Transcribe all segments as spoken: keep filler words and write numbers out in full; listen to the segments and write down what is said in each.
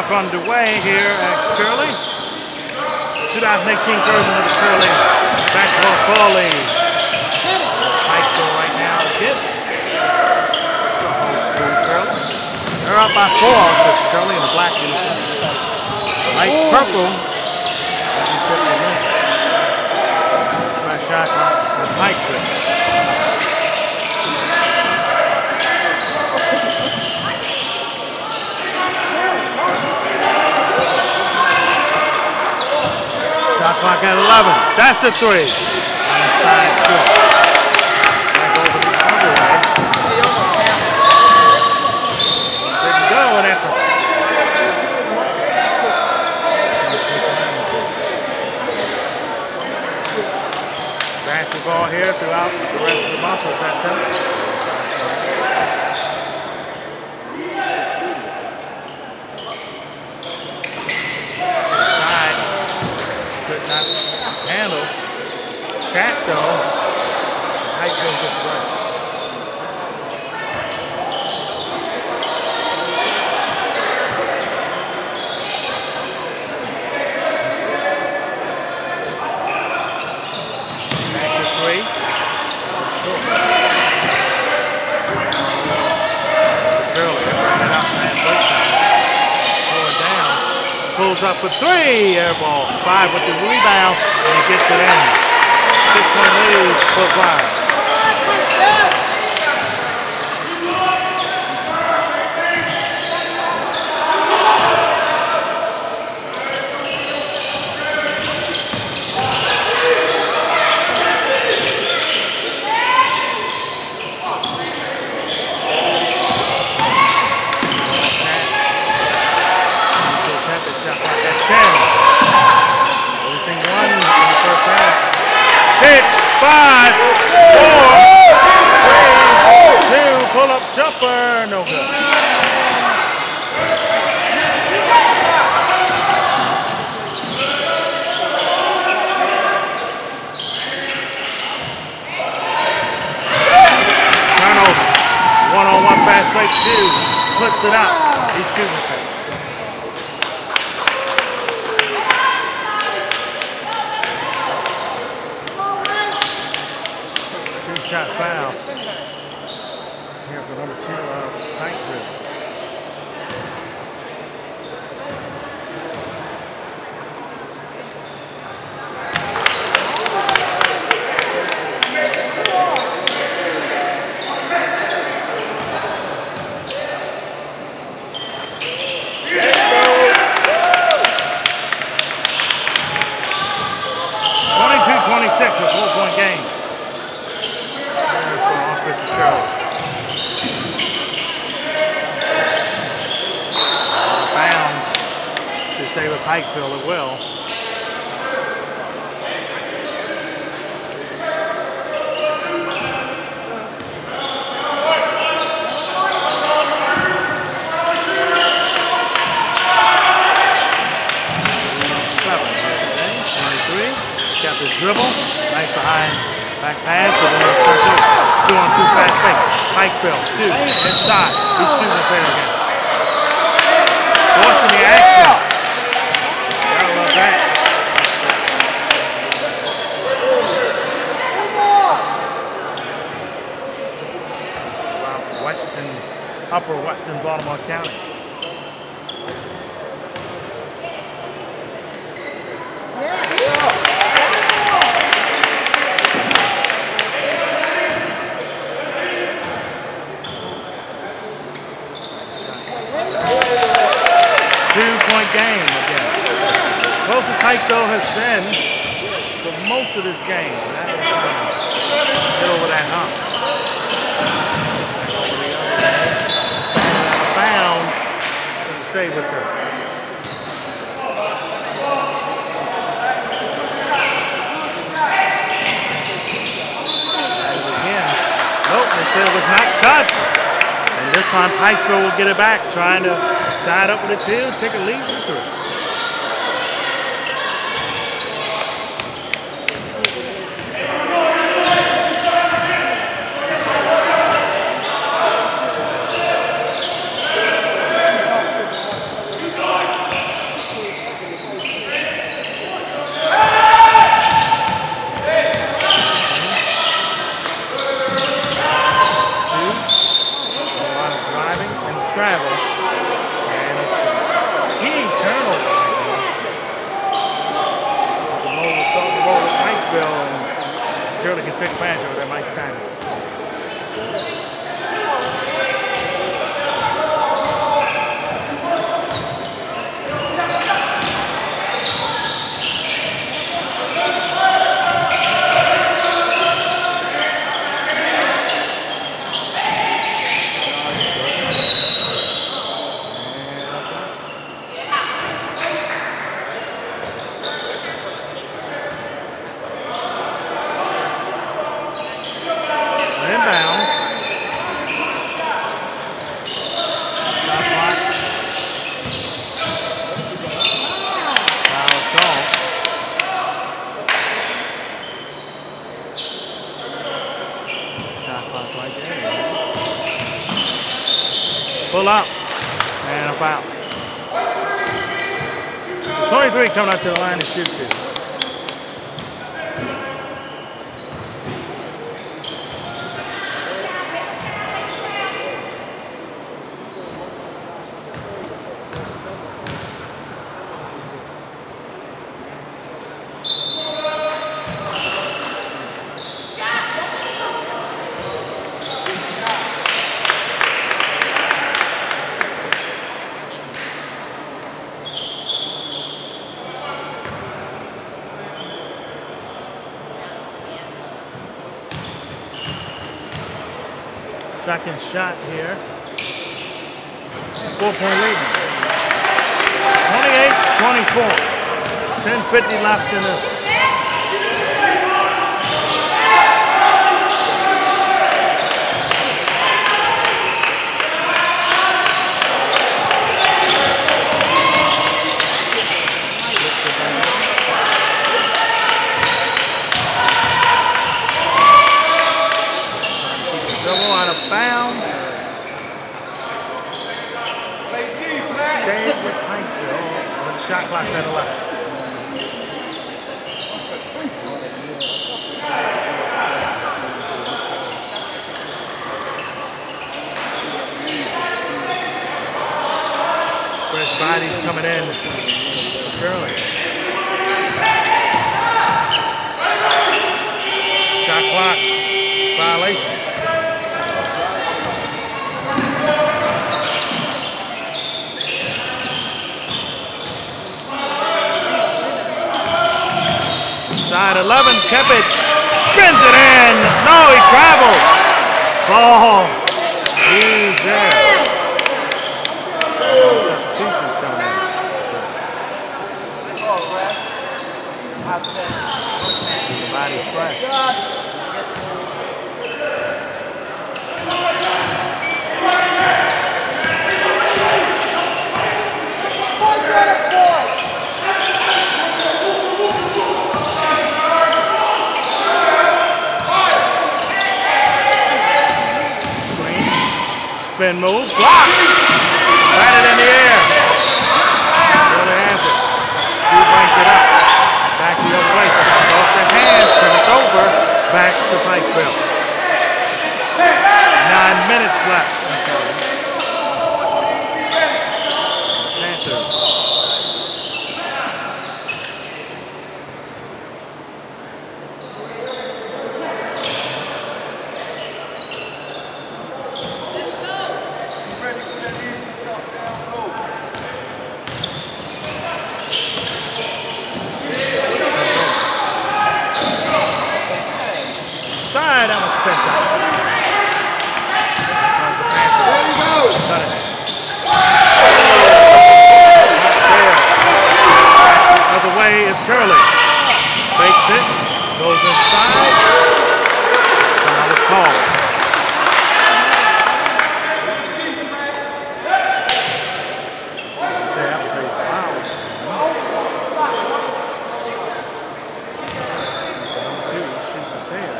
half underway here at Curley. twenty eighteen version of the Curley basketball fall league. Pikesville right now hit. They're up by four with Curley in the black uniform. Light purple. By shot clock with Pikesville. Shot clock at eleven. That's the three. Inside two. Back over the other way. Didn't go, and that's a basketball here throughout the rest of the month of September. Not handle. Tap though. Pikesville gets right. That's a three. Curley running out and break time. Pull it down. Pulls up for three. Air ball. Five with the rebound, and he gets it in. Six-point lead for Friars. Six, five, four, three, two, pull-up jumper, no good. Turnover, one-on-one fast break, two, puts it up, he's shooting it. Shot foul here for number two of Pikesville. twenty-two twenty-six, a four-point game. Archbishop Curley. Bounds to stay with Pikesville, it will. Seven. twenty-three. Got this dribble. Nice behind. Back pass, but then two on two fast break. Pikesville, two, inside. He's shooting the player again. Forcing the action. Gotta love that. Wow, Western, upper Western Baltimore County. Two-point game again. Closest Pikesville has been for most of this game. That is time. Get over that hump. Back over the other way. Bounds. Gonna stay with her. And again. Nope, they said it was not touched. And this time Pikesville will get it back, trying to tie it up with a two, take a lead with three. take advantage of that Mike's time. Pull up and a foul. twenty-three coming up to the line to shoot to. Second shot here. Four point lead. twenty-eight twenty-four. ten fifty left in this. Bound. Stayed with Pikesville with the shot clock at eleven. Chris Body's coming in for Curley. Shot clock violation. Side eleven, kept it, spins it in. No, he traveled. Ball. He's there. Substitutions coming in. The body fresh. Spin move, blocked. Batted in the air. Really has it. He brings it up. Back the other way. Off the hands, turn it over. Back to Pikesville. Nine minutes left. Panthers. That was spent out. There you go. Cut it. The other way is Curley. Fakes it. Goes inside. Foul is called. Say that was a foul. Number two, shoot the pair.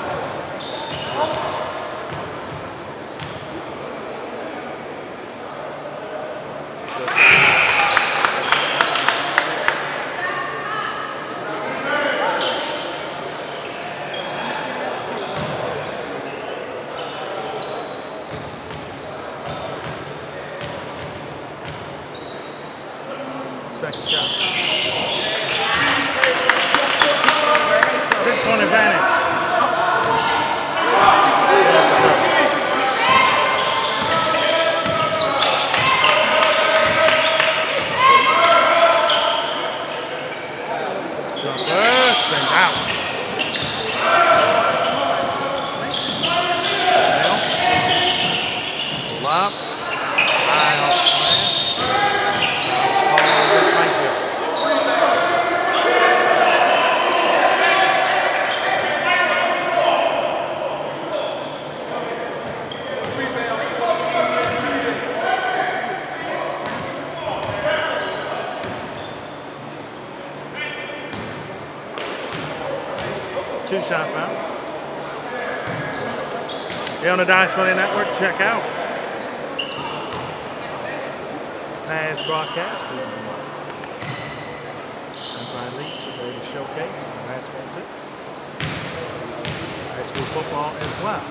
Second shot. Six-point advantage. two-shot foul. Here on the Dice Money Network, check out past broadcast. Sent by Lisa, ready to showcase basketball too. High school football as well.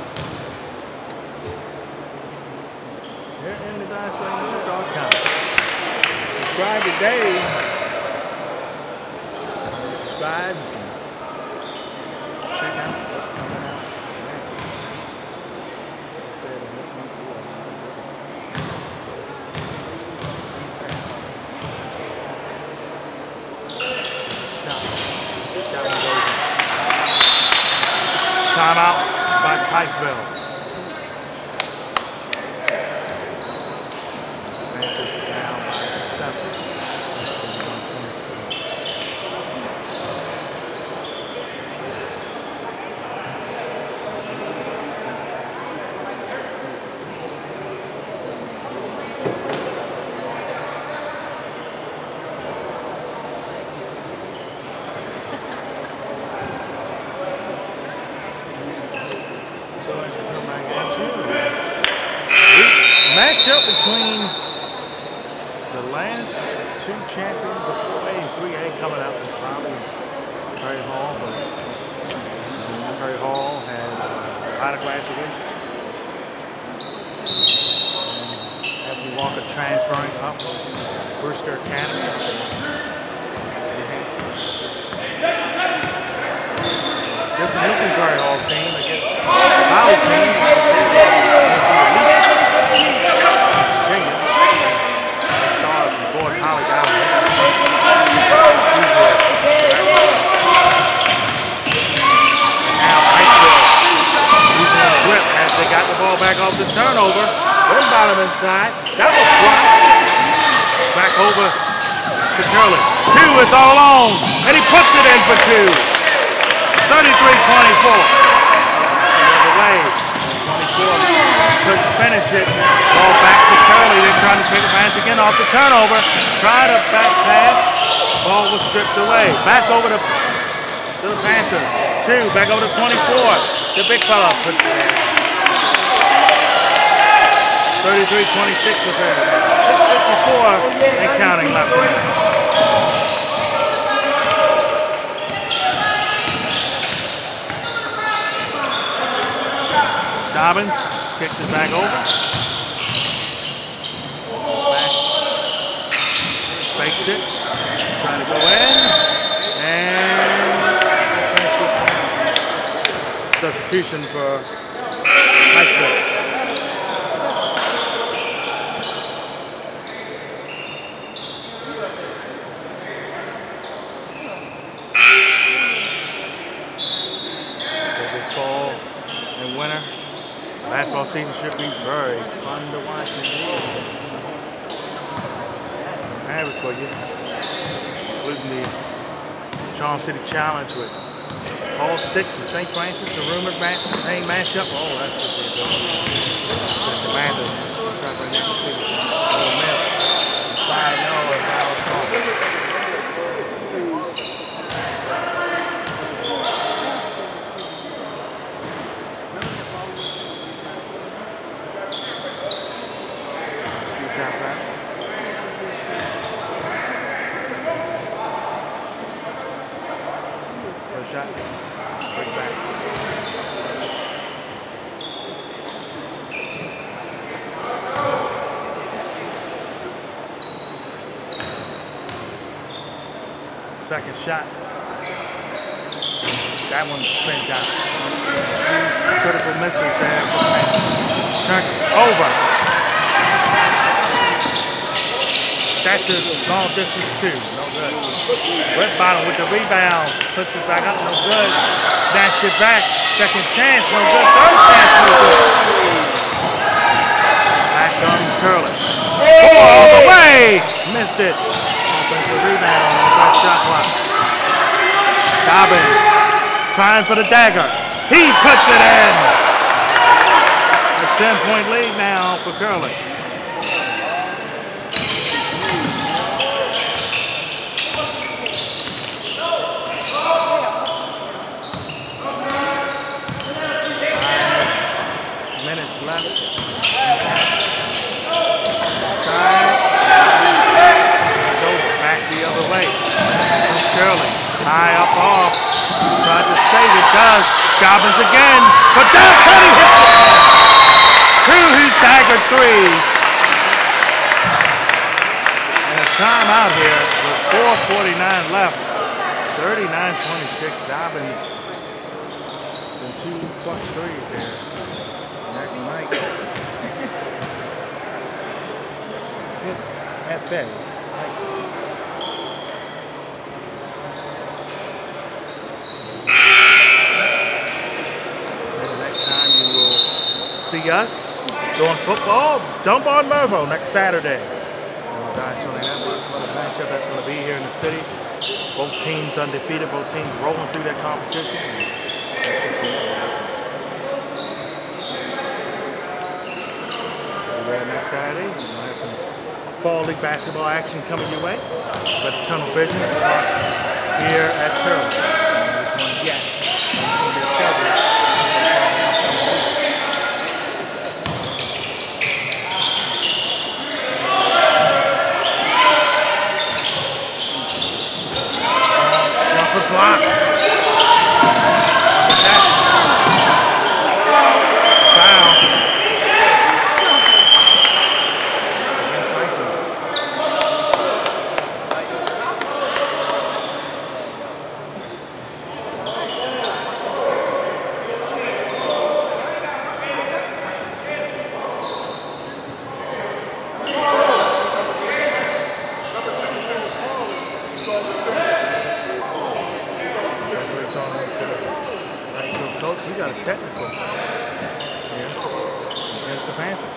Here in the Dice Money Network dot com. Subscribe today. Subscribe. You can check out what's coming out next. Timeout by Pikesville. Panthers are down by seven. Matchup between the last two champions of four A and three A coming out from probably Perry Hall, but Perry Hall has a lot of graduation. As he Walker transferring up to Brewster Academy. Different looking Perry Hall team against the Valley team. They got the ball back off the turnover. One bottom inside. That was blocked. Back over to Curley. Two is all on. And he puts it in for two. thirty-three twenty-four. Another way. twenty-four couldn't finish it. Ball back to Curley. They're trying to take advantage again off the turnover. Tried a back pass. Ball was stripped away. Back over to, to the Panthers. Two. Back over to twenty-four. The big fella puts it in. thirty-three twenty-six was there. six fifty-four and counting left in. Dobbins kicks it back over. Back. Fakes it. Trying to go in. And substitution for Pikesville. Winter. Basketball season should be very fun to watch indeed. I have it for you, including the Charm City Challenge with Hall six and Saint Francis, the rumored main matchup. Oh, that's just the ability. The Panthers trying to bring that to the side no as I was talking. Shot. Bring back. Second shot. That one spins out. Critical misses there. Turn over. That's a long distance too. No good. Wet bottom with the rebound. Puts it back up. No good. Snatch it back. Second chance. No good. Third chance. No good. Back comes Curley. Four all the way. Missed it. Offensive rebound on the first shot clock. Dobbins trying for the dagger. He puts it in. A ten point lead now for Curley. Dobbins again, but down Curley hits it. Two who staggered threes. And a timeout here with four forty-nine left. thirty-nine twenty-six. Dobbins and two plus threes there. Jack and Mike. Hit at bay. See us doing football, Dump on Mervo next Saturday. On the Dinosaur Network, what a matchup that's going to be here in the city. Both teams undefeated, both teams rolling through that competition. We'll be there next Saturday. We'll have some fall league basketball action coming your way. But Tunnel Vision here at Curley. Which one yet? Block. Foul. Coach, we got a technical here against the Panthers.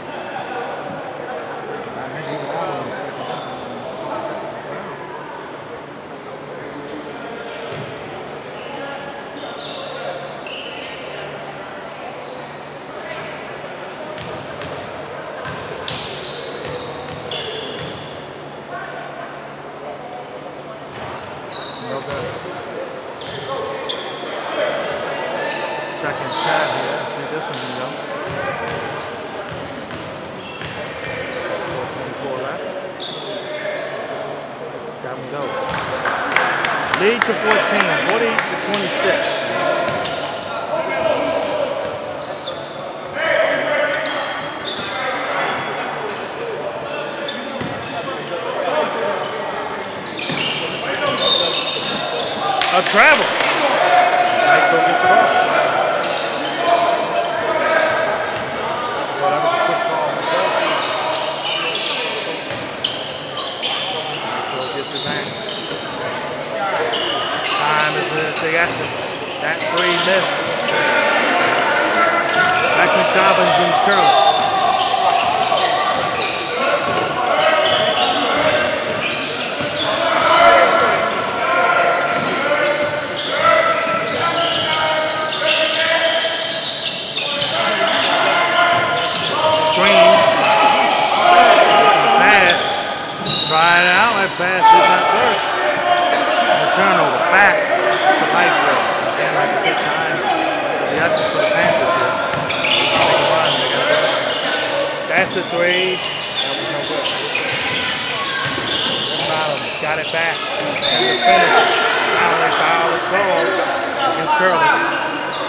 No good. Second shot here. See this one can go. four twenty-four left. That one goes. Lead to fourteen. forty to twenty-six. A travel. Michael gets the ball. Time is the essence. That three missed. Back to Dobbins and Curley. Screen. Pass. Try it out. That pass did not work. Turnover back to Pikesville. Again, like I said, time for the essence for the Panthers here. They can run, they got to go. That's the three. That was no good. Bottom got it back. And the finish. Finally, foul is called against Curley.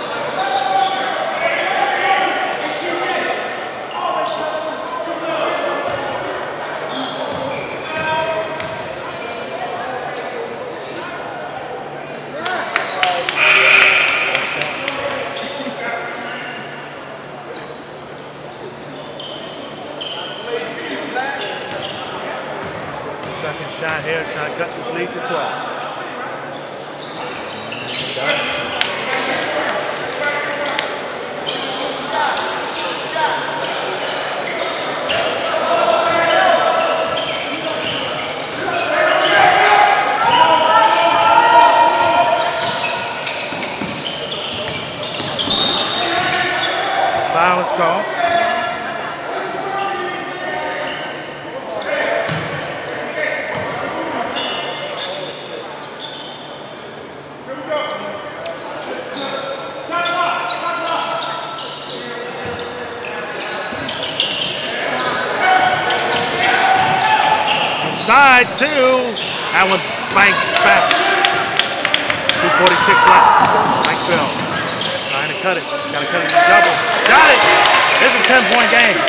Second shot here, trying to cut this lead to twelve. Foul is called. Side two, that one banks back. two forty-six left. Pikesville cut it. Gotta cut it to double. Got it! This is a ten point game.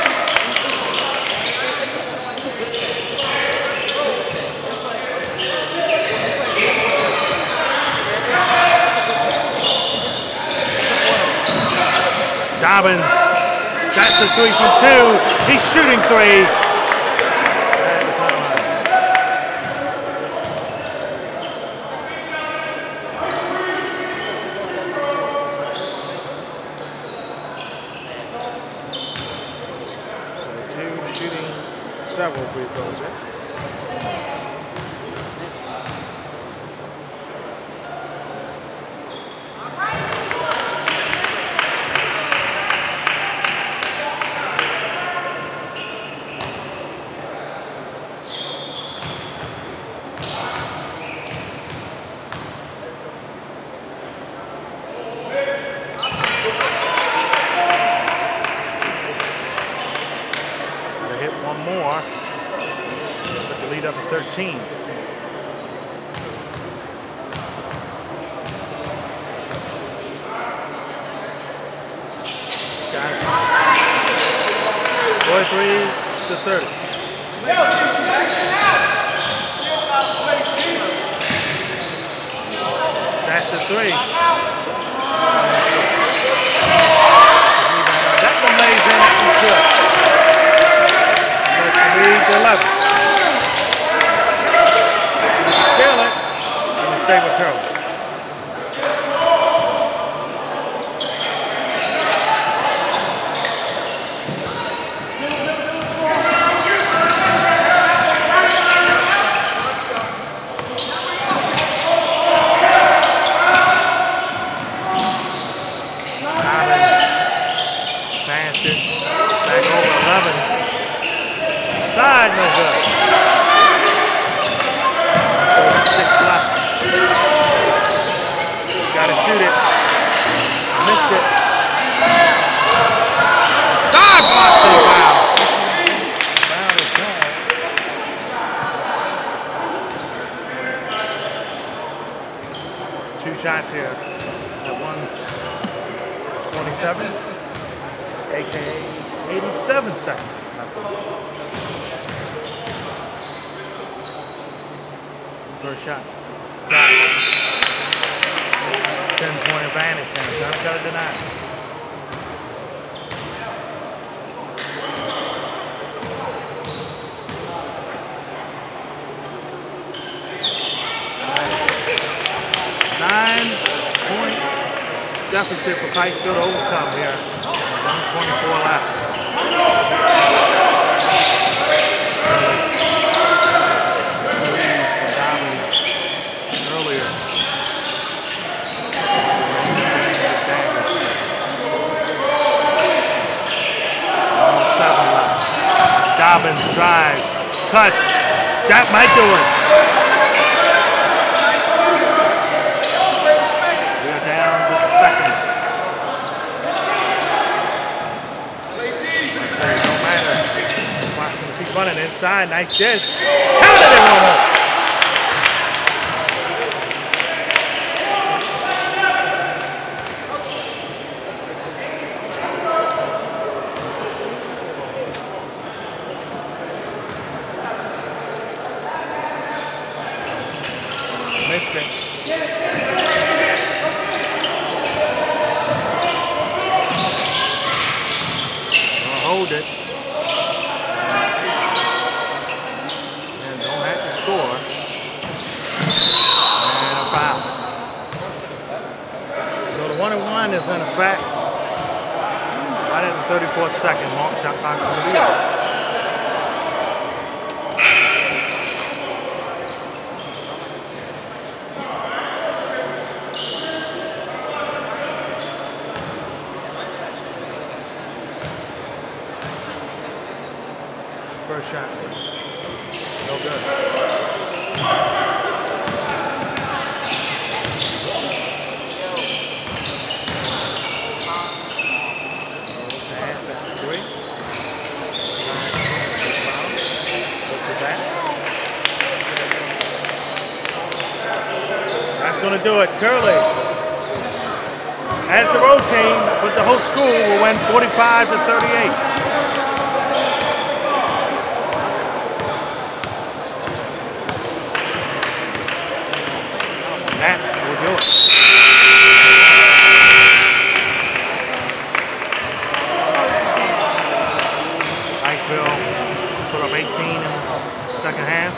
Dobbins, that's the three from two. He's shooting three. So two shooting several free throws here. thirteen. Got it. forty-three to thirty. That's a three. That one lays in, that one's good. That's the lead to eleven. Kill it, and we stay with Curley. Passed it back over eleven. Side no good. Six left. Gotta shoot it. Missed it. Side blocked it. Wow. Foul is called. Two shots here. At one twenty-seven. A K A eighty-seven seconds. First shot. Got it. ten point advantage now, so I've got to deny it. Nine point deficit for Pikesville to overcome here. one twenty-four left. Dobbins drives, cuts, that might do it. We're down to seconds. I say, no matter. Washington keeps running inside, nice dish. Counted it one more. Missed it. We'll hold it. And don't have to score. And a foul. So the one and one is in effect. Right at the thirty-fourth second mark, shot clock going to be up. First shot. No good. Pass at three. Look at that. That's going to do it. Curley. as the road team, but the whole school will win forty-five to thirty-eight. That will do it. Pikesville put up eighteen in the second half.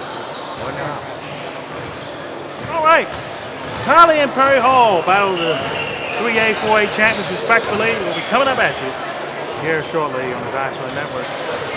All right. Curley and Perry Hall battle the three A, four A champions respectively. Will be coming up at you here shortly on the Varsity Network.